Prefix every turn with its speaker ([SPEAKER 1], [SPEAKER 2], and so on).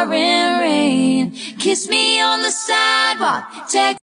[SPEAKER 1] pouring rain. Kiss me on the sidewalk, text